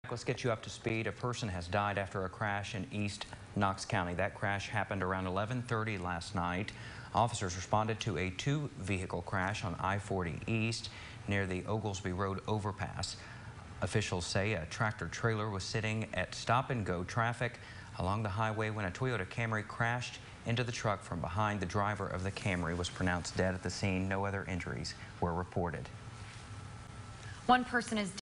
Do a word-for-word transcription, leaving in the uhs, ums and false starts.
Let's get you up to speed. A person has died after a crash in East Knox County. That crash happened around eleven thirty last night. Officers responded to a two-vehicle crash on I forty East near the Oglesby Road overpass. Officials say a tractor-trailer was sitting at stop-and-go traffic along the highway when a Toyota Camry crashed into the truck from behind. The driver of the Camry was pronounced dead at the scene. No other injuries were reported. One person is